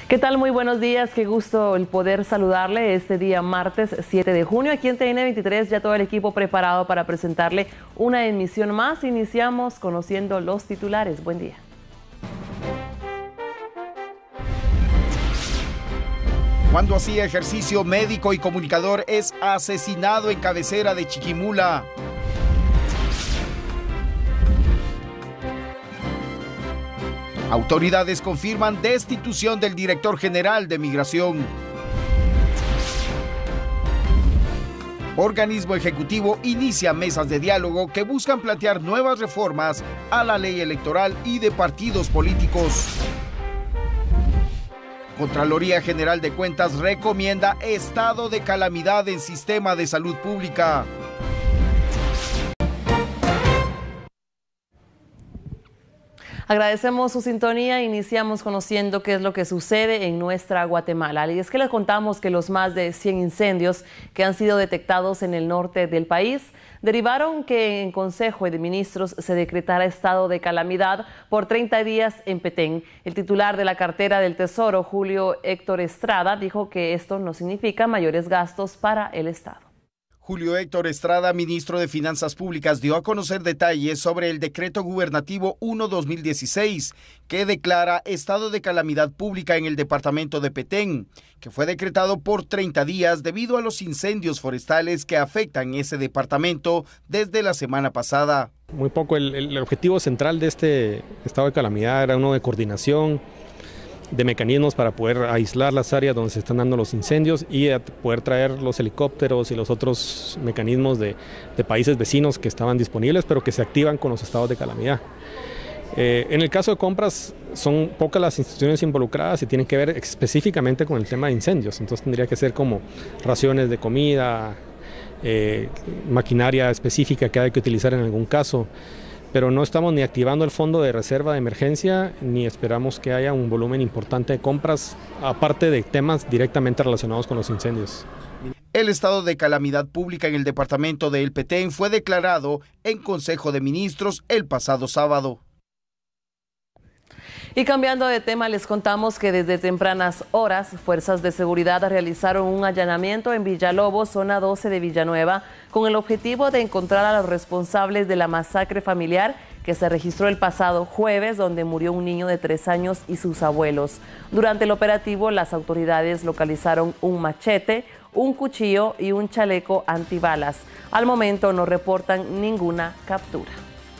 ¿Qué tal? Muy buenos días, qué gusto el poder saludarle este día martes 7 de junio. Aquí en TN23 ya todo el equipo preparado para presentarle una emisión más. Iniciamos conociendo los titulares. Buen día. Cuando hacía ejercicio, médico y comunicador es asesinado en cabecera de Chiquimula. Autoridades confirman destitución del director general de Migración. Organismo ejecutivo inicia mesas de diálogo que buscan plantear nuevas reformas a la ley electoral y de partidos políticos. Contraloría General de Cuentas recomienda estado de calamidad en sistema de salud pública. Agradecemos su sintonía. Iniciamos conociendo qué es lo que sucede en nuestra Guatemala. Y es que les contamos que los más de 100 incendios que han sido detectados en el norte del país derivaron que en Consejo de Ministros se decretara estado de calamidad por 30 días en Petén. El titular de la cartera del Tesoro, Julio Héctor Estrada, dijo que esto no significa mayores gastos para el Estado. Julio Héctor Estrada, ministro de Finanzas Públicas, dio a conocer detalles sobre el decreto gubernativo 1/2016, que declara estado de calamidad pública en el departamento de Petén, que fue decretado por 30 días debido a los incendios forestales que afectan ese departamento desde la semana pasada. Muy poco, el objetivo central de este estado de calamidad era uno de coordinación, de mecanismos para poder aislar las áreas donde se están dando los incendios y poder traer los helicópteros y los otros mecanismos de países vecinos que estaban disponibles, pero que se activan con los estados de calamidad. En el caso de compras, son pocas las instituciones involucradas y tienen que ver específicamente con el tema de incendios, entonces tendría que ser como raciones de comida, maquinaria específica que hay que utilizar en algún caso. Pero no estamos ni activando el fondo de reserva de emergencia, ni esperamos que haya un volumen importante de compras, aparte de temas directamente relacionados con los incendios. El estado de calamidad pública en el departamento de El Petén fue declarado en Consejo de Ministros el pasado sábado. Y cambiando de tema, les contamos que desde tempranas horas, fuerzas de seguridad realizaron un allanamiento en Villalobos, zona 12 de Villanueva, con el objetivo de encontrar a los responsables de la masacre familiar que se registró el pasado jueves, donde murió un niño de 3 años y sus abuelos. Durante el operativo, las autoridades localizaron un machete, un cuchillo y un chaleco antibalas. Al momento no reportan ninguna captura.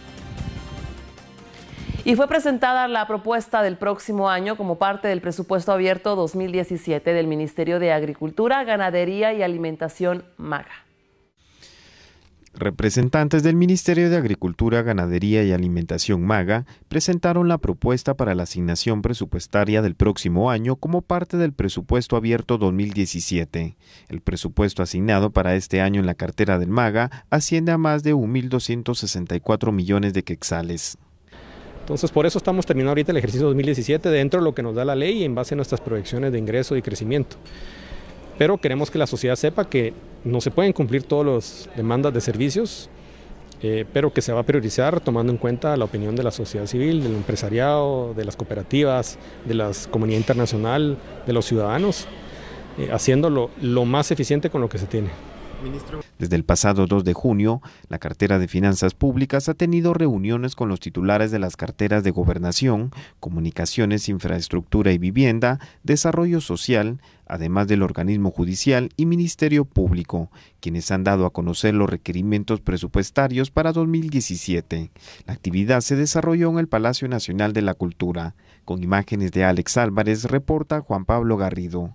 Y fue presentada la propuesta del próximo año como parte del presupuesto abierto 2017 del Ministerio de Agricultura, Ganadería y Alimentación MAGA. Representantes del Ministerio de Agricultura, Ganadería y Alimentación MAGA presentaron la propuesta para la asignación presupuestaria del próximo año como parte del presupuesto abierto 2017. El presupuesto asignado para este año en la cartera del MAGA asciende a más de 1.264 millones de quetzales. Entonces, por eso estamos terminando ahorita el ejercicio 2017 dentro de lo que nos da la ley y en base a nuestras proyecciones de ingreso y crecimiento. Pero queremos que la sociedad sepa que no se pueden cumplir todas las demandas de servicios, pero que se va a priorizar tomando en cuenta la opinión de la sociedad civil, del empresariado, de las cooperativas, de la comunidad internacional, de los ciudadanos, haciéndolo lo más eficiente con lo que se tiene. Desde el pasado 2 de junio, la cartera de Finanzas Públicas ha tenido reuniones con los titulares de las carteras de Gobernación, Comunicaciones, Infraestructura y Vivienda, Desarrollo Social, además del organismo judicial y Ministerio Público, quienes han dado a conocer los requerimientos presupuestarios para 2017. La actividad se desarrolló en el Palacio Nacional de la Cultura. Con imágenes de Alex Álvarez, reporta Juan Pablo Garrido.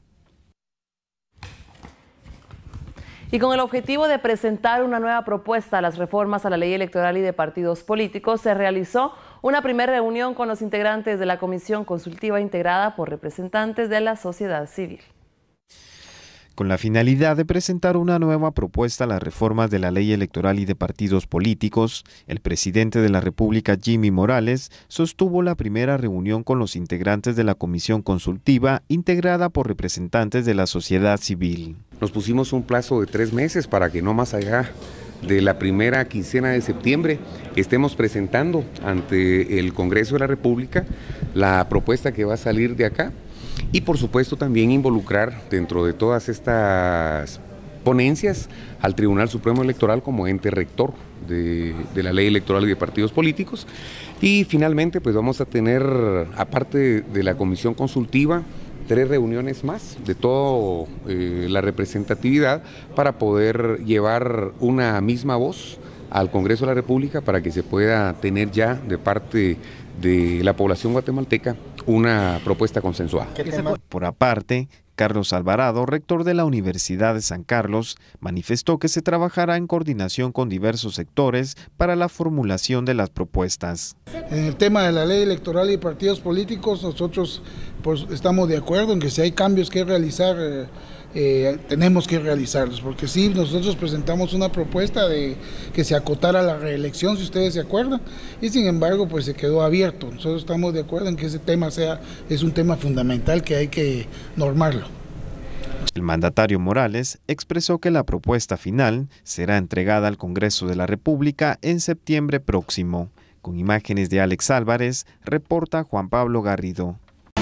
Y con el objetivo de presentar una nueva propuesta a las reformas a la ley electoral y de partidos políticos, se realizó una primera reunión con los integrantes de la comisión consultiva integrada por representantes de la sociedad civil. Con la finalidad de presentar una nueva propuesta a las reformas de la ley electoral y de partidos políticos, el presidente de la República, Jimmy Morales, sostuvo la primera reunión con los integrantes de la comisión consultiva integrada por representantes de la sociedad civil. Nos pusimos un plazo de 3 meses para que no más allá de la primera quincena de septiembre estemos presentando ante el Congreso de la República la propuesta que va a salir de acá y por supuesto también involucrar dentro de todas estas ponencias al Tribunal Supremo Electoral como ente rector de la ley electoral y de partidos políticos. Y finalmente pues vamos a tener, aparte de la comisión consultiva, 3 reuniones más de toda la representatividad para poder llevar una misma voz al Congreso de la República para que se pueda tener ya de parte de la población guatemalteca una propuesta consensuada. Por aparte, Carlos Alvarado, rector de la Universidad de San Carlos, manifestó que se trabajará en coordinación con diversos sectores para la formulación de las propuestas. En el tema de la ley electoral y partidos políticos, nosotros pues, estamos de acuerdo en que si hay cambios que realizar, tenemos que realizarlos, porque sí, nosotros presentamos una propuesta de que se acotara la reelección, si ustedes se acuerdan, y sin embargo pues se quedó abierto. Nosotros estamos de acuerdo en que ese tema es un tema fundamental que hay que normarlo. El mandatario Morales expresó que la propuesta final será entregada al Congreso de la República en septiembre próximo. Con imágenes de Alex Álvarez, reporta Juan Pablo Garrido.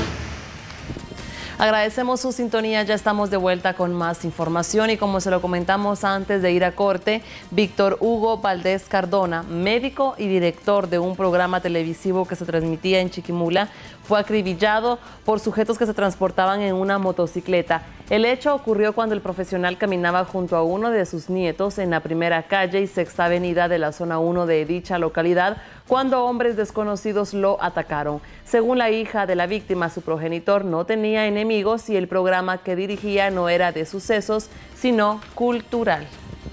Agradecemos su sintonía, ya estamos de vuelta con más información y como se lo comentamos antes de ir a corte, Víctor Hugo Valdés Cardona, médico y director de un programa televisivo que se transmitía en Chiquimula, fue acribillado por sujetos que se transportaban en una motocicleta. El hecho ocurrió cuando el profesional caminaba junto a uno de sus nietos en la primera calle y sexta avenida de la zona 1 de dicha localidad, cuando hombres desconocidos lo atacaron. Según la hija de la víctima, su progenitor no tenía enemigos y el programa que dirigía no era de sucesos, sino cultural.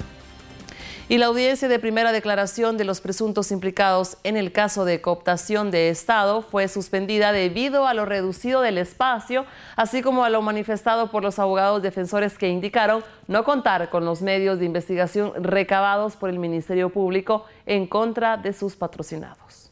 Y la audiencia de primera declaración de los presuntos implicados en el caso de cooptación de Estado fue suspendida debido a lo reducido del espacio, así como a lo manifestado por los abogados defensores que indicaron no contar con los medios de investigación recabados por el Ministerio Público en contra de sus patrocinados.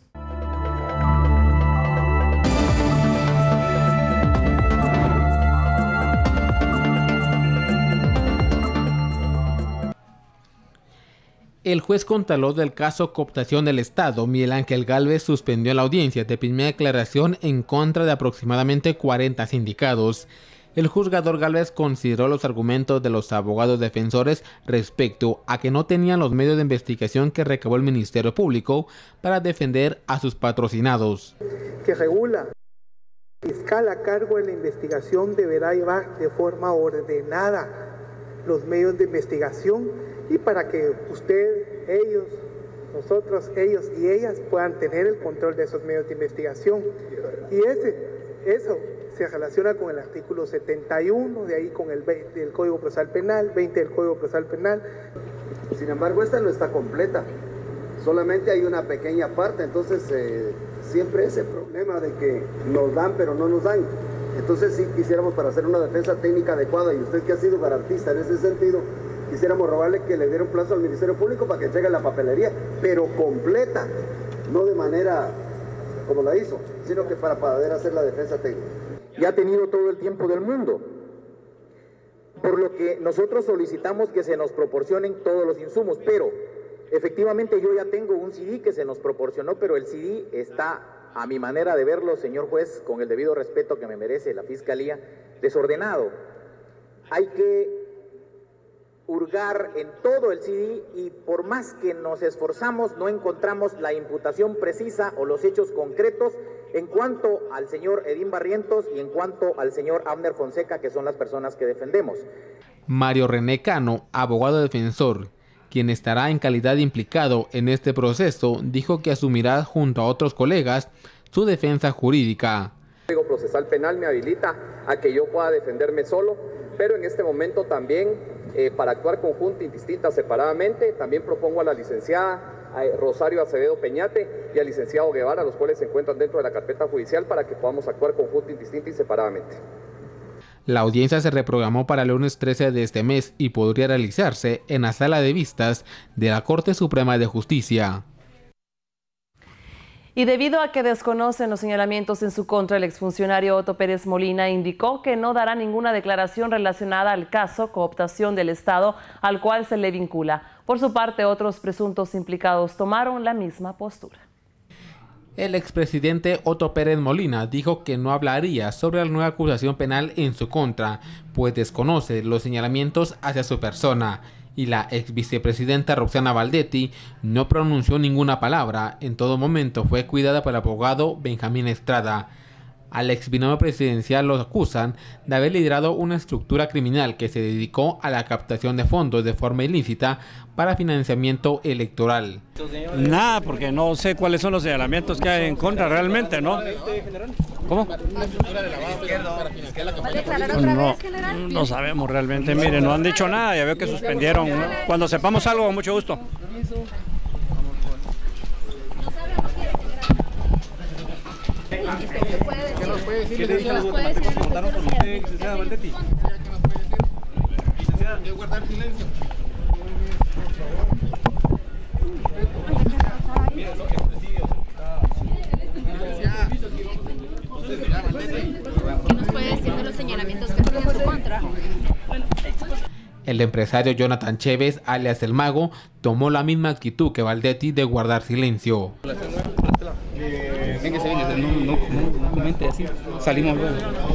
El juez contralor del caso cooptación del Estado, Miguel Ángel Gálvez, suspendió la audiencia de primera declaración en contra de aproximadamente 40 sindicados. El juzgador Gálvez consideró los argumentos de los abogados defensores respecto a que no tenían los medios de investigación que recabó el Ministerio Público para defender a sus patrocinados. Que regula, el fiscal a cargo de la investigación deberá llevar de forma ordenada los medios de investigación y para que usted, ellos, nosotros, ellos y ellas puedan tener el control de esos medios de investigación. Y eso se relaciona con el artículo 71, de ahí con el Código Procesal Penal, 20 del Código Procesal Penal. Sin embargo, esta no está completa, solamente hay una pequeña parte, entonces siempre ese problema de que nos dan pero no nos dan. Entonces sí quisiéramos, para hacer una defensa técnica adecuada, y usted que ha sido garantista en ese sentido, quisiéramos robarle que le diera un plazo al Ministerio Público para que entregue la papelería, pero completa, no de manera como la hizo, sino que para poder hacer la defensa técnica. Y ha tenido todo el tiempo del mundo, por lo que nosotros solicitamos que se nos proporcionen todos los insumos, pero efectivamente yo ya tengo un CD que se nos proporcionó, pero el CD está, a mi manera de verlo, señor juez, con el debido respeto que me merece la Fiscalía, desordenado. Hay que hurgar en todo el CD y por más que nos esforzamos no encontramos la imputación precisa o los hechos concretos en cuanto al señor Edín Barrientos y en cuanto al señor Abner Fonseca, que son las personas que defendemos. Mario René Cano, abogado defensor, quien estará en calidad de implicado en este proceso, dijo que asumirá junto a otros colegas su defensa jurídica. El Código Procesal Penal me habilita a que yo pueda defenderme solo, pero en este momento también para actuar conjunta, indistinta, separadamente, también propongo a la licenciada Rosario Acevedo Peñate y al licenciado Guevara, los cuales se encuentran dentro de la carpeta judicial, para que podamos actuar conjunta, indistinta y separadamente. La audiencia se reprogramó para el lunes 13 de este mes y podría realizarse en la sala de vistas de la Corte Suprema de Justicia. Y debido a que desconocen los señalamientos en su contra, el exfuncionario Otto Pérez Molina indicó que no dará ninguna declaración relacionada al caso cooptación del Estado al cual se le vincula. Por su parte, otros presuntos implicados tomaron la misma postura. El expresidente Otto Pérez Molina dijo que no hablaría sobre la nueva acusación penal en su contra, pues desconoce los señalamientos hacia su persona. Y la ex vicepresidenta Roxana Baldetti no pronunció ninguna palabra. En todo momento fue cuidada por el abogado Benjamín Estrada. Al ex binomio presidencial lo acusan de haber liderado una estructura criminal que se dedicó a la captación de fondos de forma ilícita para financiamiento electoral. Nada, porque no sé cuáles son los señalamientos que hay en contra realmente, ¿no? ¿Cómo? No sabemos realmente, miren, no han dicho nada, ya veo que suspendieron, ¿no? Cuando sepamos algo, con mucho gusto. ¿Qué nos puede decir? ¿Qué nos puede decir? ¿Que votaron por usted, licenciada Baldetti? Licenciada, ¿de guardar silencio? Mira, son los presidios. ¿Qué nos puede decir de los señalamientos que hacen en su contra? El empresario Jonathan Chévez, alias El Mago, tomó la misma actitud que Baldetti de guardar silencio. No comente así, salimos luego.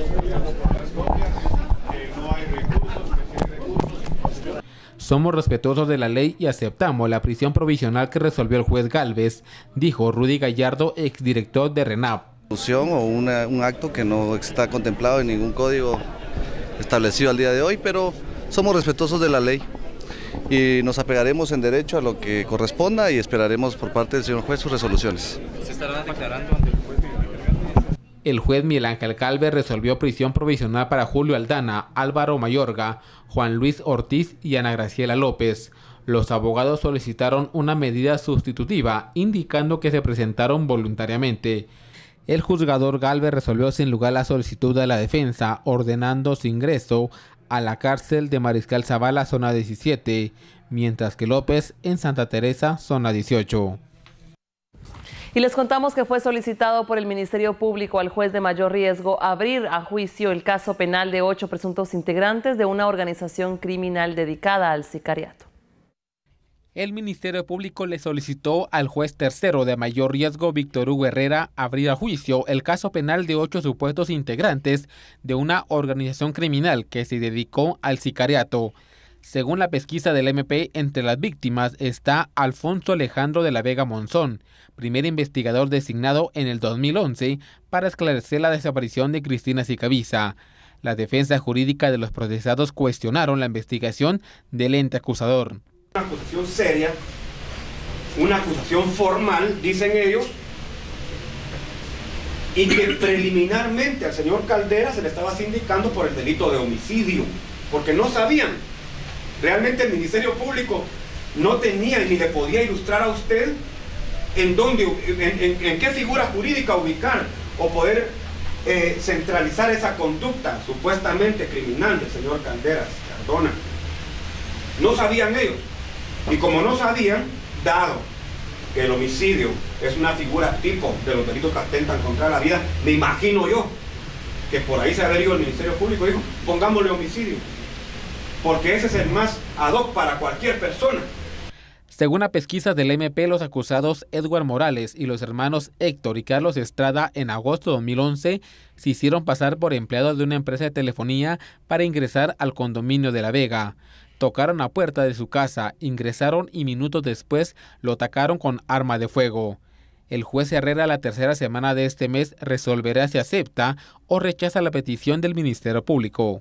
Somos respetuosos de la ley y aceptamos la prisión provisional que resolvió el juez Gálvez, dijo Rudy Gallardo, exdirector de RENAP. O un acto que no está contemplado en ningún código establecido al día de hoy, pero somos respetuosos de la ley y nos apegaremos en derecho a lo que corresponda y esperaremos por parte del señor juez sus resoluciones. ¿Se estarán aclarando ante el juez? El juez Miguel Ángel Calve resolvió prisión provisional para Julio Aldana, Álvaro Mayorga, Juan Luis Ortiz y Ana Graciela López. Los abogados solicitaron una medida sustitutiva, indicando que se presentaron voluntariamente. El juzgador Galvez resolvió sin lugar la solicitud de la defensa, ordenando su ingreso a la cárcel de Mariscal Zavala, zona 17, mientras que López en Santa Teresa, zona 18. Y les contamos que fue solicitado por el Ministerio Público al juez de mayor riesgo abrir a juicio el caso penal de 8 presuntos integrantes de una organización criminal dedicada al sicariato. El Ministerio Público le solicitó al juez tercero de mayor riesgo, Víctor Hugo Herrera, abrir a juicio el caso penal de 8 supuestos integrantes de una organización criminal que se dedicó al sicariato. Según la pesquisa del MP, entre las víctimas está Alfonso Alejandro de la Vega Monzón, primer investigador designado en el 2011 para esclarecer la desaparición de Cristina Sicavisa. La defensa jurídica de los procesados cuestionaron la investigación del ente acusador. Una acusación seria, una acusación formal, dicen ellos, y que preliminarmente al señor Caldera se le estaba sindicando por el delito de homicidio, porque no sabían. Realmente el Ministerio Público no tenía ni le podía ilustrar a usted en qué figura jurídica ubicar o poder centralizar esa conducta supuestamente criminal del señor Calderas Cardona. No sabían ellos. Y como no sabían, dado que el homicidio es una figura tipo de los delitos que atentan contra la vida, me imagino yo que por ahí se ha ido el Ministerio Público y dijo, pongámosle homicidio, porque ese es el más ad hoc para cualquier persona. Según la pesquisa del MP, los acusados Edward Morales y los hermanos Héctor y Carlos Estrada en agosto de 2011 se hicieron pasar por empleados de una empresa de telefonía para ingresar al condominio de La Vega. Tocaron la puerta de su casa, ingresaron y minutos después lo atacaron con arma de fuego. El juez Herrera la tercera semana de este mes resolverá si acepta o rechaza la petición del Ministerio Público.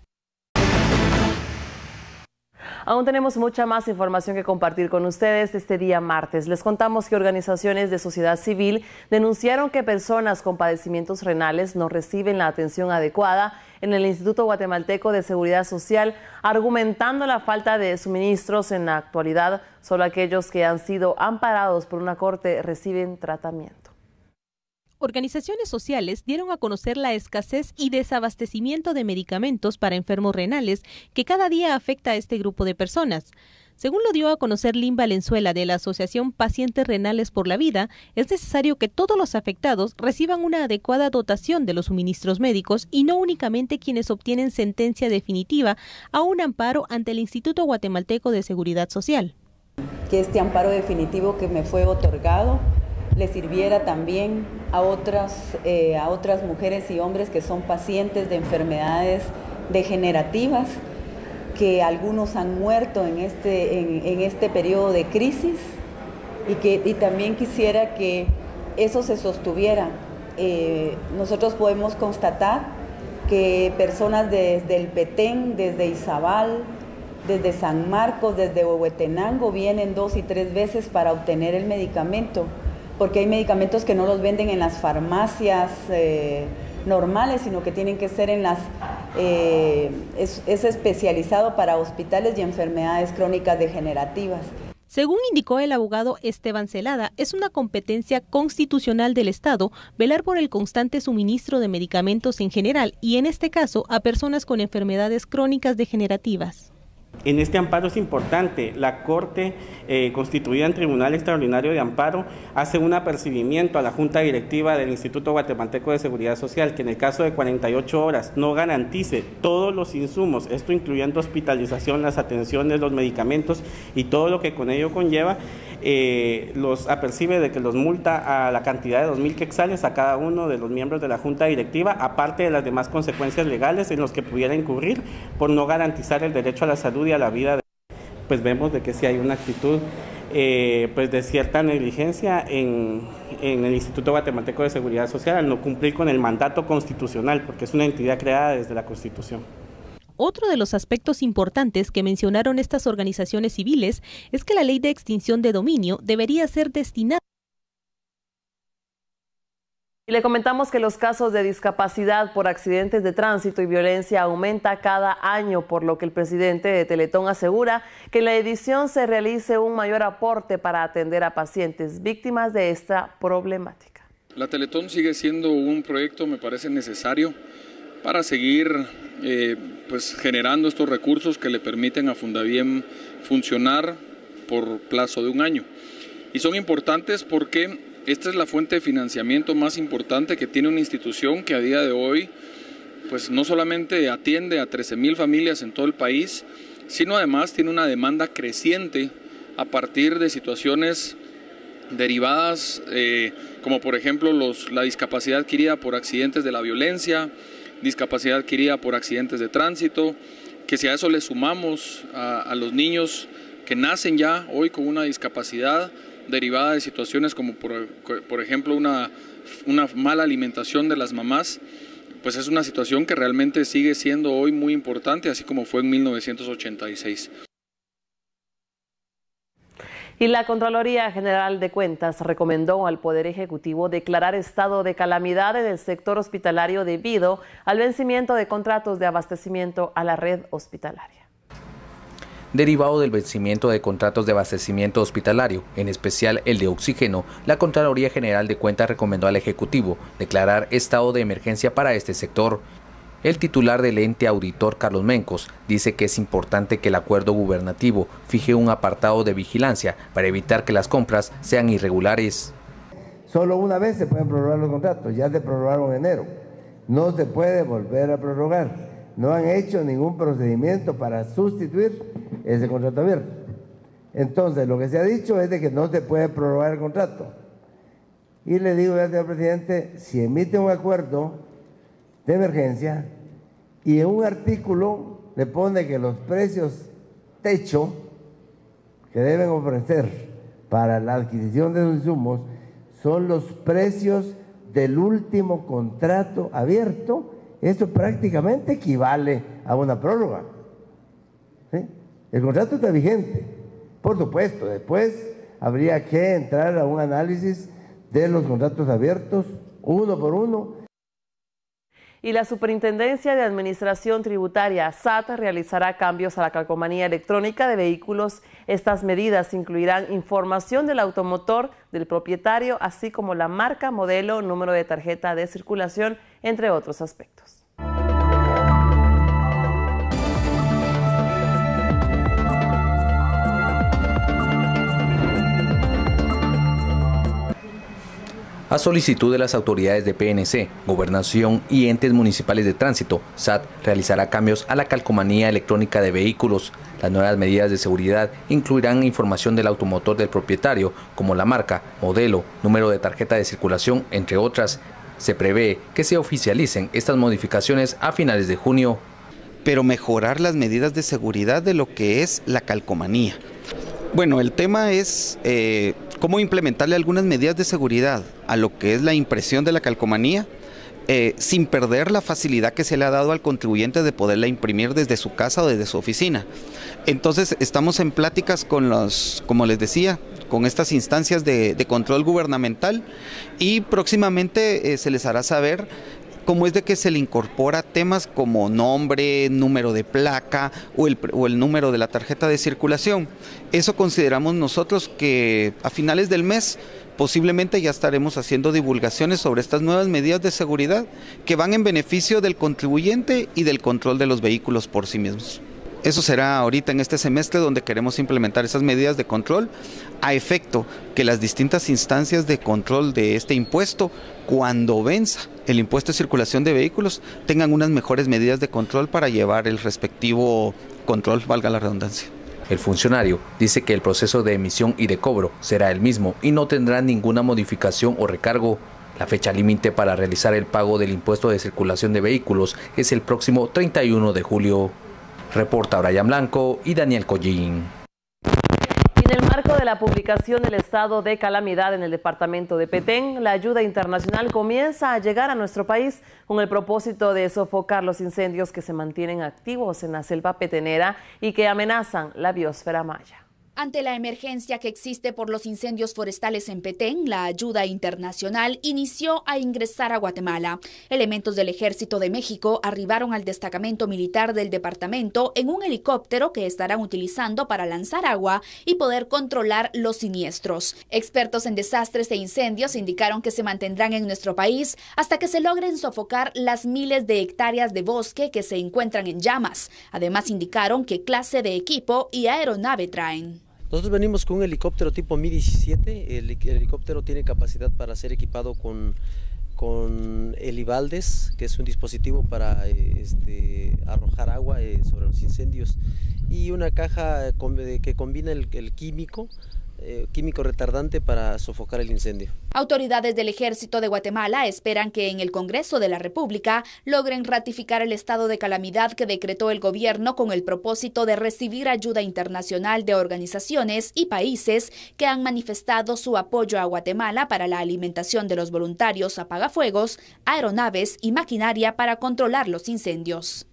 Aún tenemos mucha más información que compartir con ustedes este día martes. Les contamos que organizaciones de sociedad civil denunciaron que personas con padecimientos renales no reciben la atención adecuada en el Instituto Guatemalteco de Seguridad Social, argumentando la falta de suministros. En la actualidad, solo aquellos que han sido amparados por una corte reciben tratamiento. Organizaciones sociales dieron a conocer la escasez y desabastecimiento de medicamentos para enfermos renales que cada día afecta a este grupo de personas. Según lo dio a conocer Lynn Valenzuela de la Asociación Pacientes Renales por la Vida, es necesario que todos los afectados reciban una adecuada dotación de los suministros médicos y no únicamente quienes obtienen sentencia definitiva a un amparo ante el Instituto Guatemalteco de Seguridad Social. Que este amparo definitivo que me fue otorgado le sirviera también a otras mujeres y hombres que son pacientes de enfermedades degenerativas, que algunos han muerto en este periodo de crisis, y también quisiera que eso se sostuviera. Nosotros podemos constatar que personas desde el Petén, desde Izabal, desde San Marcos, desde Huehuetenango, vienen 2 y 3 veces para obtener el medicamento, porque hay medicamentos que no los venden en las farmacias normales, sino que tienen que ser es especializado para hospitales y enfermedades crónicas degenerativas. Según indicó el abogado Esteban Celada, es una competencia constitucional del Estado velar por el constante suministro de medicamentos en general y en este caso a personas con enfermedades crónicas degenerativas. En este amparo es importante, la Corte constituida en Tribunal Extraordinario de Amparo hace un apercibimiento a la Junta Directiva del Instituto Guatemalteco de Seguridad Social que en el caso de 48 horas no garantice todos los insumos, esto incluyendo hospitalización, las atenciones, los medicamentos y todo lo que con ello conlleva, los apercibe de que los multa a la cantidad de 2.000 quetzales a cada uno de los miembros de la Junta Directiva, aparte de las demás consecuencias legales en los que pudiera incurrir por no garantizar el derecho a la salud y a la vida. Pues vemos de que sí hay una actitud pues de cierta negligencia en el Instituto Guatemalteco de Seguridad Social al no cumplir con el mandato constitucional, porque es una entidad creada desde la Constitución. Otro de los aspectos importantes que mencionaron estas organizaciones civiles es que la ley de extinción de dominio debería ser destinada. Y le comentamos que los casos de discapacidad por accidentes de tránsito y violencia aumenta cada año, por lo que el presidente de Teletón asegura que en la edición se realice un mayor aporte para atender a pacientes víctimas de esta problemática. La Teletón sigue siendo un proyecto, me parece necesario, para seguir pues generando estos recursos que le permiten a Fundaviem funcionar por plazo de un año. Y son importantes porque esta es la fuente de financiamiento más importante que tiene una institución que a día de hoy pues no solamente atiende a 13.000 familias en todo el país, sino además tiene una demanda creciente a partir de situaciones derivadas como por ejemplo la discapacidad adquirida por accidentes de la violencia, discapacidad adquirida por accidentes de tránsito, que si a eso le sumamos a los niños que nacen ya hoy con una discapacidad derivada de situaciones como por ejemplo una mala alimentación de las mamás, pues es una situación que realmente sigue siendo hoy muy importante, así como fue en 1986. Y la Contraloría General de Cuentas recomendó al Poder Ejecutivo declarar estado de calamidad en el sector hospitalario debido al vencimiento de contratos de abastecimiento a la red hospitalaria. Derivado del vencimiento de contratos de abastecimiento hospitalario, en especial el de oxígeno, la Contraloría General de Cuentas recomendó al Ejecutivo declarar estado de emergencia para este sector. El titular del ente auditor, Carlos Mencos, dice que es importante que el acuerdo gubernativo fije un apartado de vigilancia para evitar que las compras sean irregulares. Solo una vez se pueden prorrogar los contratos, ya se prorrogaron en enero, no se puede volver a prorrogar. No han hecho ningún procedimiento para sustituir ese contrato abierto. Entonces, lo que se ha dicho es de que no se puede prorrogar el contrato. Y le digo al señor presidente, si emite un acuerdo de emergencia y en un artículo le pone que los precios techo que deben ofrecer para la adquisición de los insumos son los precios del último contrato abierto, esto prácticamente equivale a una prórroga. ¿Sí? El contrato está vigente. Por supuesto, después habría que entrar a un análisis de los contratos abiertos, uno por uno. Y la Superintendencia de Administración Tributaria, SAT, realizará cambios a la calcomanía electrónica de vehículos. Estas medidas incluirán información del automotor, del propietario, así como la marca, modelo, número de tarjeta de circulación, entre otros aspectos. A solicitud de las autoridades de PNC, Gobernación y entes municipales de tránsito, SAT realizará cambios a la calcomanía electrónica de vehículos. Las nuevas medidas de seguridad incluirán información del automotor del propietario, como la marca, modelo, número de tarjeta de circulación, entre otras. Se prevé que se oficialicen estas modificaciones a finales de junio. Pero mejorar las medidas de seguridad de lo que es la calcomanía. Bueno, el tema es cómo implementarle algunas medidas de seguridad a lo que es la impresión de la calcomanía, sin perder la facilidad que se le ha dado al contribuyente de poderla imprimir desde su casa o desde su oficina. Entonces estamos en pláticas con los, como les decía, con estas instancias de control gubernamental, y próximamente se les hará saber cómo es de que se le incorpora temas como nombre, número de placa o el número de la tarjeta de circulación. Eso consideramos nosotros que a finales del mes posiblemente ya estaremos haciendo divulgaciones sobre estas nuevas medidas de seguridad que van en beneficio del contribuyente y del control de los vehículos por sí mismos. Eso será ahorita en este semestre donde queremos implementar esas medidas de control a efecto que las distintas instancias de control de este impuesto, cuando venza el impuesto de circulación de vehículos, tengan unas mejores medidas de control para llevar el respectivo control, valga la redundancia. El funcionario dice que el proceso de emisión y de cobro será el mismo y no tendrá ninguna modificación o recargo. La fecha límite para realizar el pago del impuesto de circulación de vehículos es el próximo 31 de julio. Reporta Brian Blanco y Daniel Collín. En el marco de la publicación del estado de calamidad en el departamento de Petén, la ayuda internacional comienza a llegar a nuestro país con el propósito de sofocar los incendios que se mantienen activos en la selva petenera y que amenazan la biosfera maya. Ante la emergencia que existe por los incendios forestales en Petén, la ayuda internacional inició a ingresar a Guatemala. Elementos del Ejército de México arribaron al destacamento militar del departamento en un helicóptero que estarán utilizando para lanzar agua y poder controlar los siniestros. Expertos en desastres e incendios indicaron que se mantendrán en nuestro país hasta que se logren sofocar las miles de hectáreas de bosque que se encuentran en llamas. Además indicaron qué clase de equipo y aeronave traen. Nosotros venimos con un helicóptero tipo Mi-17, el helicóptero tiene capacidad para ser equipado con helibaldes, que es un dispositivo para arrojar agua sobre los incendios, y una caja que combina el químico retardante para sofocar el incendio. Autoridades del Ejército de Guatemala esperan que en el Congreso de la República logren ratificar el estado de calamidad que decretó el gobierno con el propósito de recibir ayuda internacional de organizaciones y países que han manifestado su apoyo a Guatemala para la alimentación de los voluntarios apagafuegos, aeronaves y maquinaria para controlar los incendios.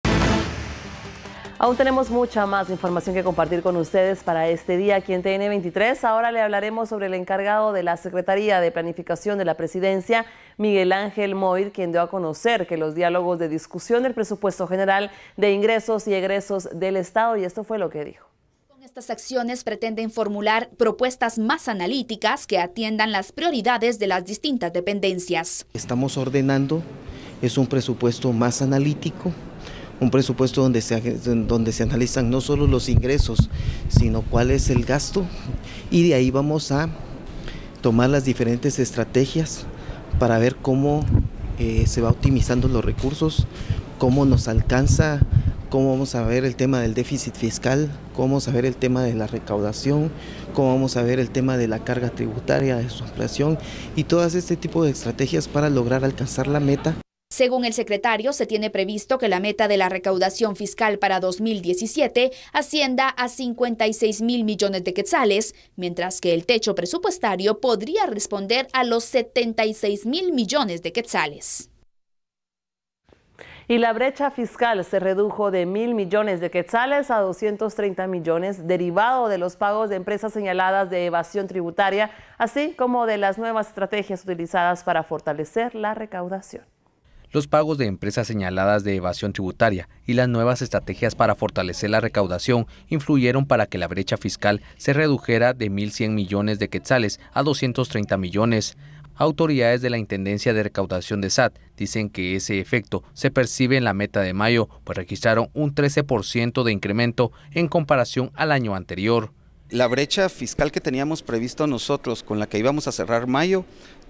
Aún tenemos mucha más información que compartir con ustedes para este día aquí en TN23. Ahora le hablaremos sobre el encargado de la Secretaría de Planificación de la Presidencia, Miguel Ángel Moir, quien dio a conocer que los diálogos de discusión del presupuesto general de ingresos y egresos del Estado, y esto fue lo que dijo. Estas acciones pretenden formular propuestas más analíticas que atiendan las prioridades de las distintas dependencias. Estamos ordenando, es un presupuesto más analítico, un presupuesto donde se analizan no solo los ingresos, sino cuál es el gasto, y de ahí vamos a tomar las diferentes estrategias para ver cómo se va optimizando los recursos, cómo nos alcanza, cómo vamos a ver el tema del déficit fiscal, cómo vamos a ver el tema de la recaudación, cómo vamos a ver el tema de la carga tributaria, de su inflación, y todas este tipo de estrategias para lograr alcanzar la meta. Según el secretario, se tiene previsto que la meta de la recaudación fiscal para 2017 ascienda a 56,000 millones de quetzales, mientras que el techo presupuestario podría responder a los 76,000 millones de quetzales. Y la brecha fiscal se redujo de 1,000 millones de quetzales a 230 millones, derivado de los pagos de empresas señaladas de evasión tributaria, así como de las nuevas estrategias utilizadas para fortalecer la recaudación. Los pagos de empresas señaladas de evasión tributaria y las nuevas estrategias para fortalecer la recaudación influyeron para que la brecha fiscal se redujera de 1,100 millones de quetzales a 230 millones. Autoridades de la Intendencia de Recaudación de SAT dicen que ese efecto se percibe en la meta de mayo, pues registraron un 13% de incremento en comparación al año anterior. La brecha fiscal que teníamos previsto nosotros, con la que íbamos a cerrar mayo,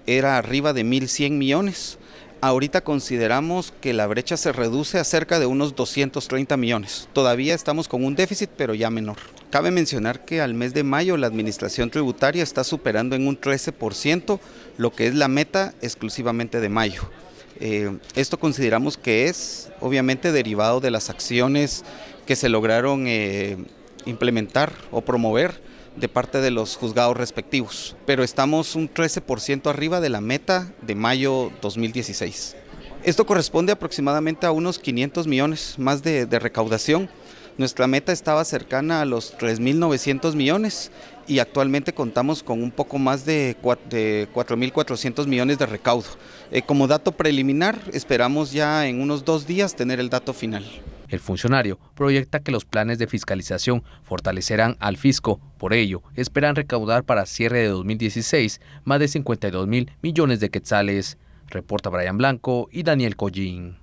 era arriba de 1.100 millones. Ahorita consideramos que la brecha se reduce a cerca de unos 230 millones. Todavía estamos con un déficit, pero ya menor. Cabe mencionar que al mes de mayo la administración tributaria está superando en un 13% lo que es la meta exclusivamente de mayo. Esto consideramos que es obviamente derivado de las acciones que se lograron implementar o promover de parte de los juzgados respectivos, pero estamos un 13% arriba de la meta de mayo 2016. Esto corresponde aproximadamente a unos 500 millones más de recaudación. Nuestra meta estaba cercana a los 3.900 millones y actualmente contamos con un poco más de 4.400 millones de recaudo. Como dato preliminar, esperamos ya en unos 2 días tener el dato final. El funcionario proyecta que los planes de fiscalización fortalecerán al fisco. Por ello, esperan recaudar para cierre de 2016 más de 52.000 millones de quetzales. Reporta Brian Blanco y Daniel Collín.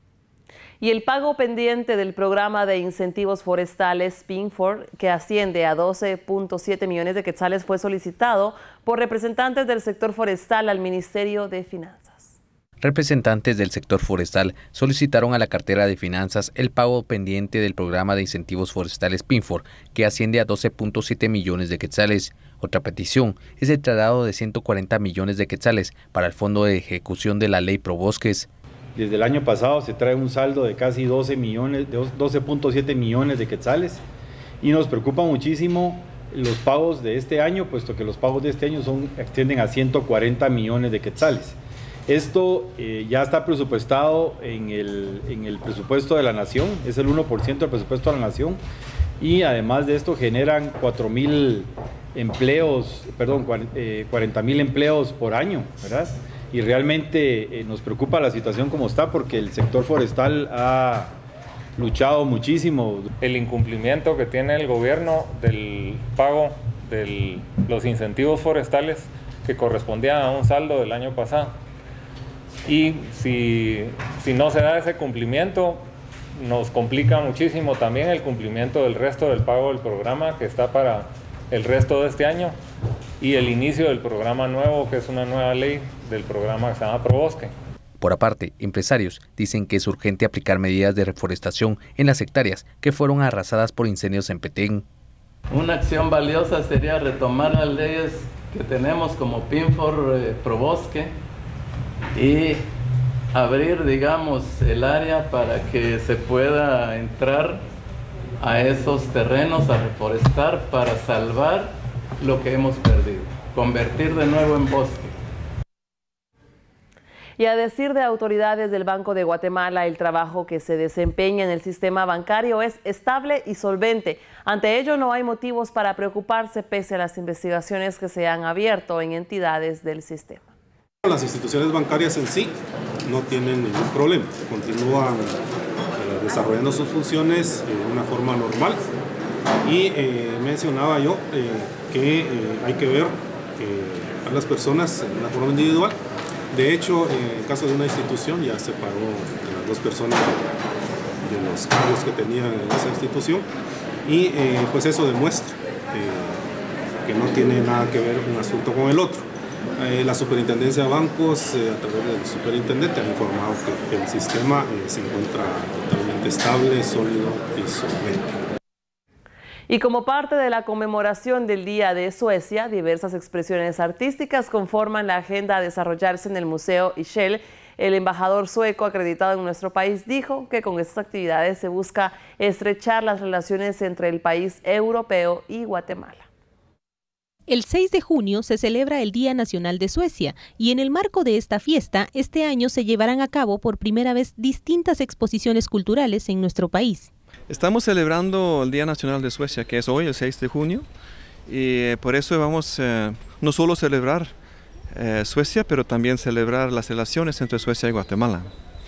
Y el pago pendiente del programa de incentivos forestales PINFOR, que asciende a 12.7 millones de quetzales, fue solicitado por representantes del sector forestal al Ministerio de Finanzas. Representantes del sector forestal solicitaron a la cartera de finanzas el pago pendiente del programa de incentivos forestales PINFOR, que asciende a 12.7 millones de quetzales. Otra petición es el traslado de 140 millones de quetzales para el Fondo de Ejecución de la Ley Probosques. Desde el año pasado se trae un saldo de casi 12.7 millones de quetzales y nos preocupa muchísimo los pagos de este año, puesto que los pagos de este año extienden a 140 millones de quetzales. Esto ya está presupuestado en el presupuesto de la Nación, es el 1% del presupuesto de la Nación, y además de esto generan 40.000 empleos, 40.000 empleos por año, ¿verdad? Y realmente nos preocupa la situación como está, porque el sector forestal ha luchado muchísimo. El incumplimiento que tiene el gobierno del pago de los incentivos forestales que correspondían a un saldo del año pasado. Y si no se da ese cumplimiento, nos complica muchísimo también el cumplimiento del resto del pago del programa que está para el resto de este año y el inicio del programa nuevo, que es una nueva ley del programa que se llama Probosque. Por aparte, empresarios dicen que es urgente aplicar medidas de reforestación en las hectáreas que fueron arrasadas por incendios en Petén. Una acción valiosa sería retomar las leyes que tenemos como PINFOR, Probosque, y abrir, digamos, el área para que se pueda entrar a esos terrenos a reforestar para salvar lo que hemos perdido, convertir de nuevo en bosque. Y a decir de autoridades del Banco de Guatemala, el trabajo que se desempeña en el sistema bancario es estable y solvente. Ante ello, no hay motivos para preocuparse pese a las investigaciones que se han abierto en entidades del sistema. Las instituciones bancarias en sí no tienen ningún problema, continúan desarrollando sus funciones de una forma normal y mencionaba yo que hay que ver a las personas en una forma individual. De hecho, en el caso de una institución ya se pagó a las 2 personas de los cargos que tenían en esa institución y pues eso demuestra que no tiene nada que ver un asunto con el otro. La Superintendencia de Bancos, a través del superintendente, ha informado que el sistema se encuentra totalmente estable, sólido y solvente. Y como parte de la conmemoración del Día de Suecia, diversas expresiones artísticas conforman la agenda a desarrollarse en el Museo Ishel. El embajador sueco acreditado en nuestro país dijo que con estas actividades se busca estrechar las relaciones entre el país europeo y Guatemala. El 6 de junio se celebra el Día Nacional de Suecia y en el marco de esta fiesta, este año se llevarán a cabo por primera vez distintas exposiciones culturales en nuestro país. Estamos celebrando el Día Nacional de Suecia, que es hoy, el 6 de junio, y por eso vamos no solo celebrar Suecia, pero también celebrar las relaciones entre Suecia y Guatemala.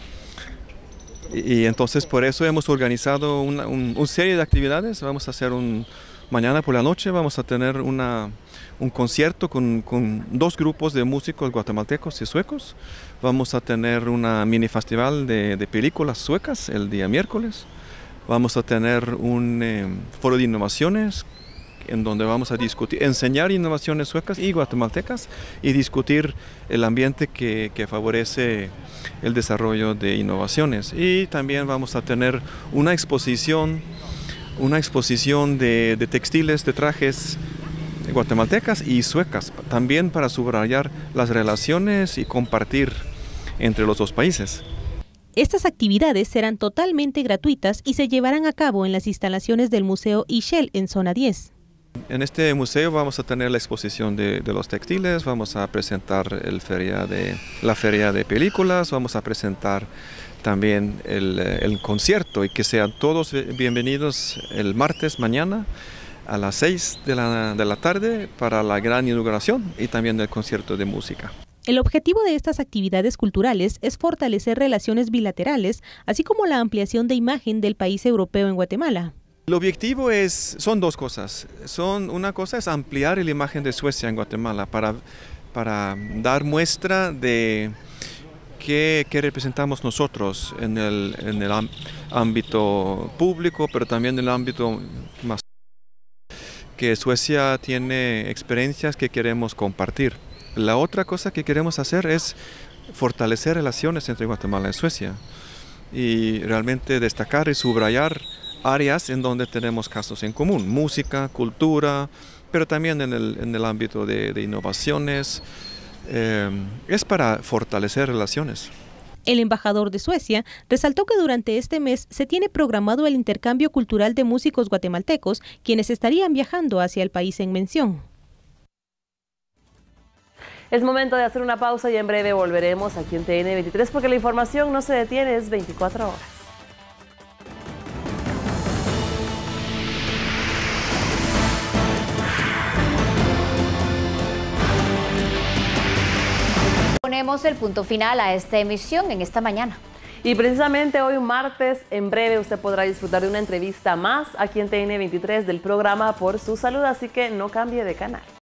Y entonces por eso hemos organizado una serie de actividades. Vamos a hacer mañana por la noche vamos a tener un concierto con 2 grupos de músicos guatemaltecos y suecos. Vamos a tener una mini festival de películas suecas el día miércoles. Vamos a tener un foro de innovaciones en donde vamos a discutir, enseñar innovaciones suecas y guatemaltecas y discutir el ambiente que favorece el desarrollo de innovaciones. Y también vamos a tener una exposición de textiles, de trajes guatemaltecas y suecas, también para subrayar las relaciones y compartir entre los dos países. Estas actividades serán totalmente gratuitas y se llevarán a cabo en las instalaciones del Museo Ishel en Zona 10. En este museo vamos a tener la exposición de los textiles, vamos a presentar la feria de películas, vamos a presentar también el concierto y que sean todos bienvenidos el martes mañana a las 6 de la tarde para la gran inauguración y también el concierto de música. El objetivo de estas actividades culturales es fortalecer relaciones bilaterales, así como la ampliación de imagen del país europeo en Guatemala. El objetivo son dos cosas. Una cosa es ampliar la imagen de Suecia en Guatemala para dar muestra de qué representamos nosotros en el ámbito público, pero también en el ámbito más que Suecia tiene experiencias que queremos compartir. La otra cosa que queremos hacer es fortalecer relaciones entre Guatemala y Suecia y realmente destacar y subrayar áreas en donde tenemos casos en común, música, cultura, pero también en el ámbito de innovaciones. Es para fortalecer relaciones. El embajador de Suecia resaltó que durante este mes se tiene programado el intercambio cultural de músicos guatemaltecos, quienes estarían viajando hacia el país en mención. Es momento de hacer una pausa y en breve volveremos aquí en TN23 porque la información no se detiene, es 24 horas. Ponemos el punto final a esta emisión en esta mañana. Y precisamente hoy martes, en breve usted podrá disfrutar de una entrevista más aquí en TN23 del programa Por Su Salud, así que no cambie de canal.